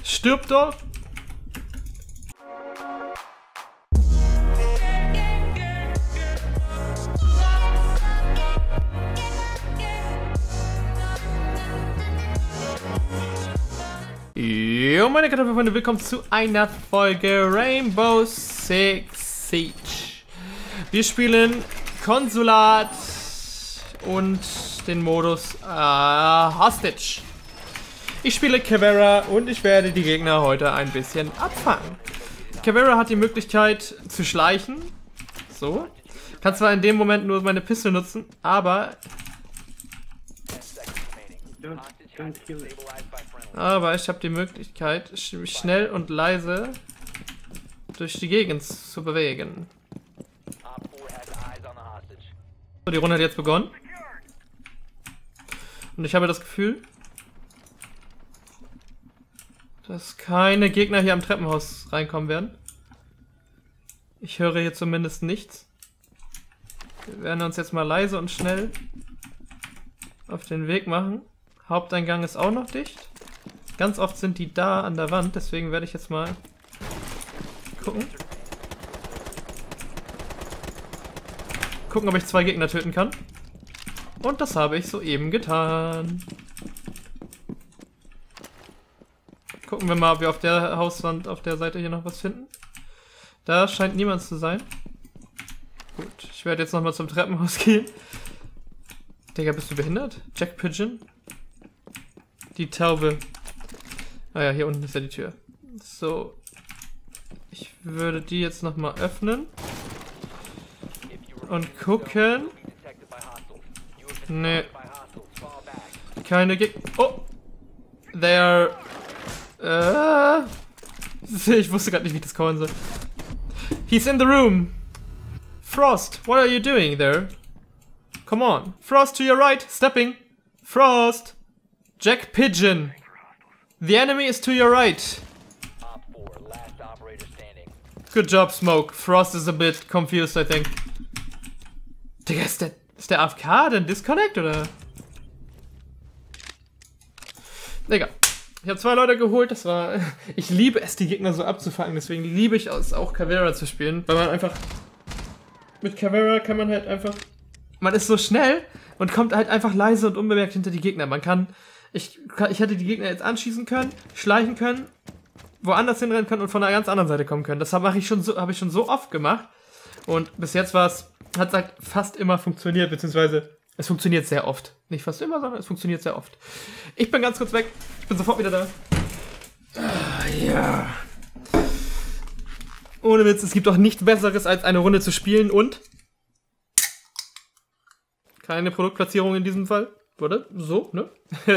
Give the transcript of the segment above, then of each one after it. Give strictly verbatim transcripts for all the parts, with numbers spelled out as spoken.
Stirb doch! Jo, meine Kartoffelfreunde, willkommen zu einer Folge Rainbow Six Siege. Wir spielen Konsulat und den Modus äh, Hostage. Ich spiele Caveira und ich werde die Gegner heute ein bisschen abfangen. Caveira hat die Möglichkeit zu schleichen. So. Kann zwar in dem Moment nur meine Pistole nutzen, aber... Aber ich habe die Möglichkeit, mich schnell und leise durch die Gegend zu bewegen. So, die Runde hat jetzt begonnen. Und ich habe das Gefühl, dass keine Gegner hier am Treppenhaus reinkommen werden. Ich höre hier zumindest nichts. Wir werden uns jetzt mal leise und schnell auf den Weg machen. Haupteingang ist auch noch dicht. Ganz oft sind die da an der Wand, deswegen werde ich jetzt mal gucken. Gucken, ob ich zwei Gegner töten kann. Und das habe ich soeben getan. Gucken wir mal, ob wir auf der Hauswand, auf der Seite hier noch was finden. Da scheint niemand zu sein. Gut, ich werde jetzt nochmal zum Treppenhaus gehen. Digga, bist du behindert? Jack Pigeon? Die Taube. Ah ja, hier unten ist ja die Tür. So. Ich würde die jetzt nochmal öffnen. Und gucken. Nee. Keine Gegner. Oh! They are... Äh... Ich wusste gerade nicht, wie ich das callen soll. He's in the room! Frost, what are you doing there? Come on. Frost to your right, stepping. Frost! Jack Pigeon. The enemy is to your right. Good job, Smoke. Frost is a bit confused, I think. Digga, ist der, ist der A F K denn Disconnect, oder? Digga. Ich habe zwei Leute geholt, das war... Ich liebe es, die Gegner so abzufangen, deswegen liebe ich es auch, Caveira zu spielen. Weil man einfach... Mit Caveira kann man halt einfach... Man ist so schnell und kommt halt einfach leise und unbemerkt hinter die Gegner. Man kann... Ich, ich hätte die Gegner jetzt anschießen können, schleichen können, woanders hinrennen können und von einer ganz anderen Seite kommen können. Das habe ich schon so, habe ich schon so oft gemacht. Und bis jetzt war es, hat es halt fast immer funktioniert, beziehungsweise es funktioniert sehr oft. Nicht fast immer, sondern es funktioniert sehr oft. Ich bin ganz kurz weg. Ich bin sofort wieder da. Ah, ja. Ohne Witz, es gibt auch nichts Besseres, als eine Runde zu spielen und keine Produktplatzierung in diesem Fall. Oder? So, ne?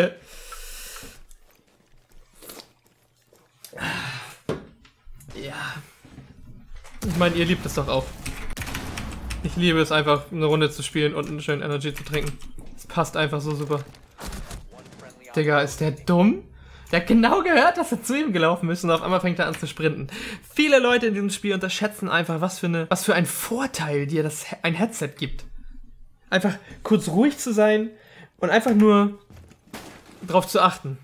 Ja. Ich meine, ihr liebt es doch auch. Ich liebe es einfach, eine Runde zu spielen und einen schönen Energy zu trinken. Es passt einfach so super. Digga, ist der dumm? Der hat genau gehört, dass er zu ihm gelaufen ist und auf einmal fängt er an zu sprinten. Viele Leute in diesem Spiel unterschätzen einfach, was für eine, was für ein Vorteil dir das ein Headset gibt. Einfach kurz ruhig zu sein und einfach nur drauf zu achten.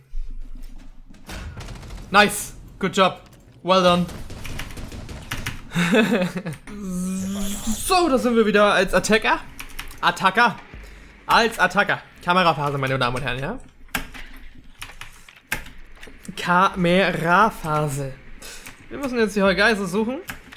Nice. Good job. Well done. So, da sind wir wieder als Attacker. Attacker. Als Attacker. Kameraphase, meine Damen und Herren, ja? Kameraphase. Wir müssen jetzt die Geisel suchen.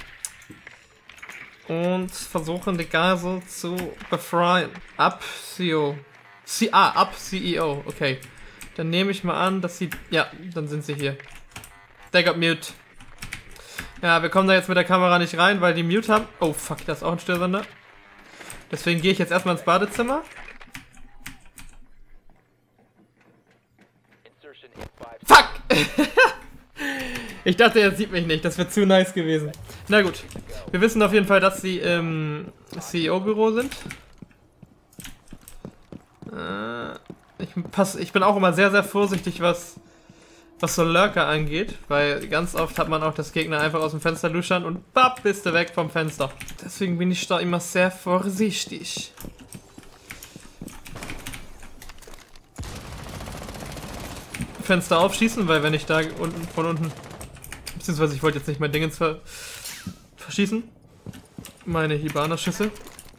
Und versuchen, die Geisel zu befreien. Up, C E O. C ah, Up, C E O. Okay. Dann nehme ich mal an, dass sie... Ja, dann sind sie hier. Der got mute. Ja, wir kommen da jetzt mit der Kamera nicht rein, weil die Mute haben. Oh, fuck, da ist auch ein Störsender. Deswegen gehe ich jetzt erstmal ins Badezimmer. Fuck! Ich dachte, er sieht mich nicht. Das wäre zu nice gewesen. Na gut. Wir wissen auf jeden Fall, dass sie im C E O-Büro sind. Äh, ich, pass, ich bin auch immer sehr, sehr vorsichtig, was, was so Lurker angeht. Weil ganz oft hat man auch das Gegner einfach aus dem Fenster luschern und bapp, bist du weg vom Fenster. Deswegen bin ich da immer sehr vorsichtig. Fenster aufschießen, weil wenn ich da unten von unten... Beziehungsweise ich wollte jetzt nicht mein Dingens ver verschießen. Meine Hibana-Schüsse.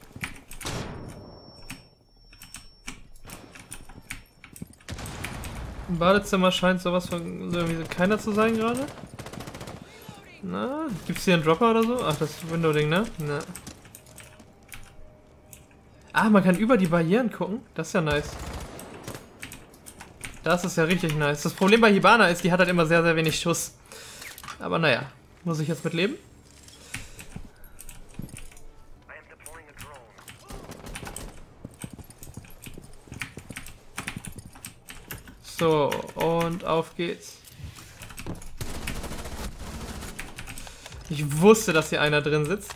Im Badezimmer scheint sowas von irgendwie keiner zu sein gerade. Na, gibt's hier einen Dropper oder so? Ach, das Window-Ding, ne? Na. Ah, man kann über die Barrieren gucken. Das ist ja nice. Das ist ja richtig nice. Das Problem bei Hibana ist, die hat halt immer sehr, sehr wenig Schuss. Aber naja, muss ich jetzt mit leben? So, und auf geht's. Ich wusste, dass hier einer drin sitzt.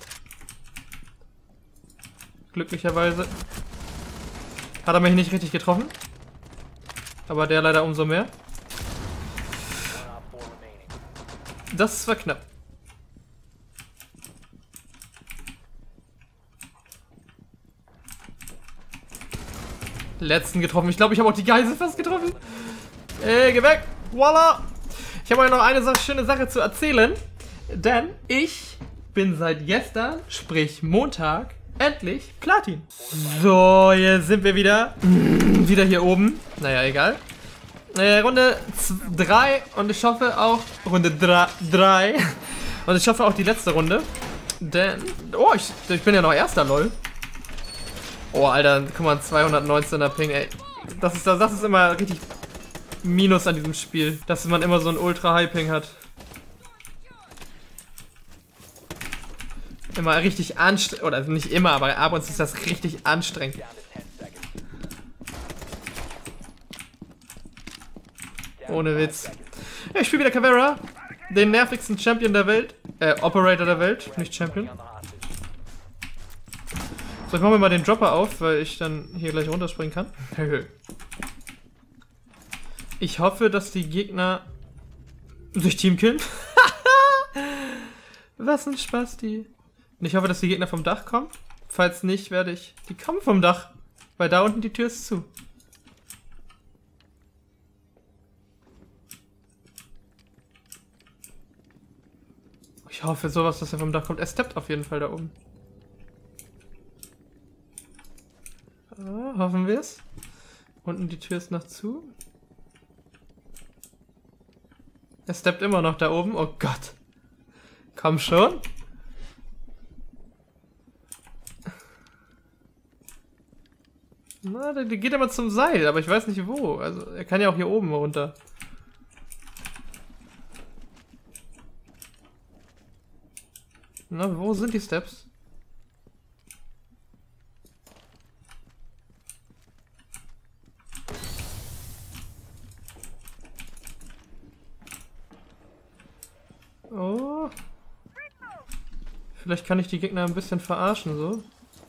Glücklicherweise hat er mich nicht richtig getroffen. Aber der leider umso mehr. Das war knapp. Letzten getroffen. Ich glaube, ich habe auch die Geisel fast getroffen. Ey, geh weg. Voila. Ich habe euch noch eine schöne Sache zu erzählen. Denn ich bin seit gestern, sprich Montag, endlich Platin. So, jetzt sind wir wieder. Wieder hier oben. Naja, egal. Äh, Runde drei und ich hoffe auch Runde drei und ich hoffe auch die letzte Runde, denn oh, ich, ich bin ja noch erster, lol. Oh, Alter, guck mal, zweihundertneunzehner Ping, ey. Das ist, das ist immer richtig Minus an diesem Spiel, dass man immer so ein Ultra-High-Ping hat. Immer richtig anstrengend, oder nicht immer, aber ab und zu ist das richtig anstrengend. Ohne Witz. Ja, ich spiele wieder Caveira, den nervigsten Champion der Welt. Äh, Operator der Welt, nicht Champion. So, ich mache mir mal den Dropper auf, weil ich dann hier gleich runterspringen kann. Ich hoffe, dass die Gegner sich teamkillen. Was ein Spasti. Und ich hoffe, dass die Gegner vom Dach kommen. Falls nicht, werde ich... Die kommen vom Dach, weil da unten die Tür ist zu. Ich hoffe sowas, dass er vom Dach kommt. Er steppt auf jeden Fall da oben. Ah, hoffen wir es. Unten die Tür ist noch zu. Er steppt immer noch da oben. Oh Gott. Komm schon. Na, der, der geht aber zum Seil, aber ich weiß nicht wo. Also er kann ja auch hier oben runter. Na, wo sind die Steps? Oh. Vielleicht kann ich die Gegner ein bisschen verarschen, so.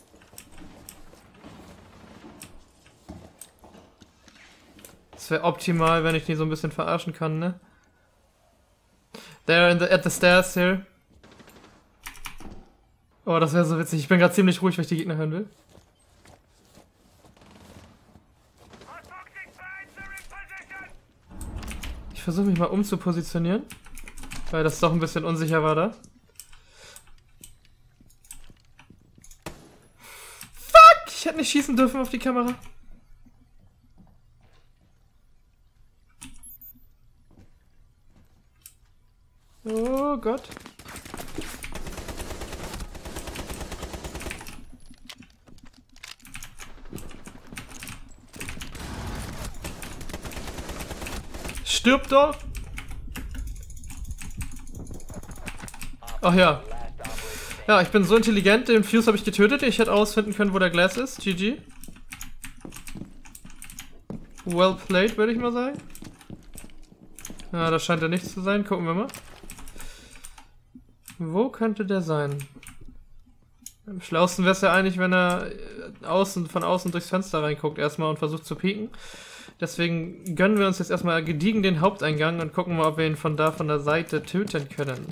Das wäre optimal, wenn ich die so ein bisschen verarschen kann, ne? They're in the, at the stairs here. Oh, das wäre so witzig. Ich bin gerade ziemlich ruhig, weil ich die Gegner hören will. Ich versuche mich mal umzupositionieren, weil das doch ein bisschen unsicher war da. Fuck! Ich hätte nicht schießen dürfen auf die Kamera. Oh Gott. Stirb doch! Ach ja. Ja, ich bin so intelligent, den Fuse habe ich getötet. Ich hätte ausfinden können, wo der Glass ist. G G. Well played, würde ich mal sagen. Ja, das scheint ja nichts zu sein. Gucken wir mal. Wo könnte der sein? Am schlausten wäre es ja eigentlich, wenn er außen, von außen durchs Fenster reinguckt erstmal und versucht zu pieken. Deswegen gönnen wir uns jetzt erstmal gediegen den Haupteingang und gucken mal, ob wir ihn von da von der Seite töten können.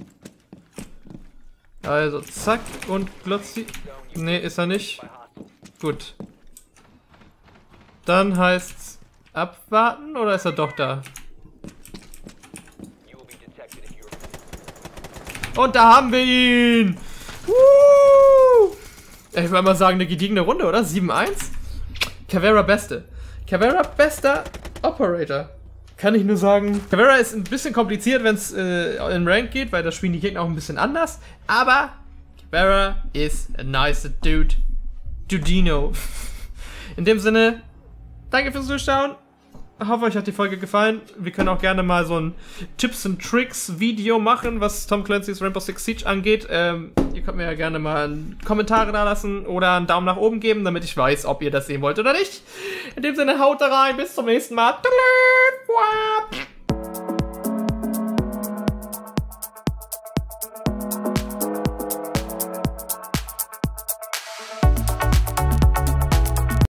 Also, zack und Glotzi. Ne, ist er nicht. Gut. Dann heißt's abwarten oder ist er doch da? Und da haben wir ihn. Woo! Ich würde mal sagen, eine gediegene Runde, oder? sieben eins. Caveira beste. Caveira bester Operator. Kann ich nur sagen. Caveira ist ein bisschen kompliziert, wenn es äh, in Rank geht, weil da spielen die Gegner auch ein bisschen anders. Aber Caveira is a nice dude. Dudino. In dem Sinne, danke fürs Zuschauen. Ich hoffe, euch hat die Folge gefallen. Wir können auch gerne mal so ein Tipps and Tricks Video machen, was Tom Clancy's Rainbow Six Siege angeht. Ähm, ihr könnt mir ja gerne mal Kommentare da lassen oder einen Daumen nach oben geben, damit ich weiß, ob ihr das sehen wollt oder nicht. In dem Sinne, haut da rein. Bis zum nächsten Mal.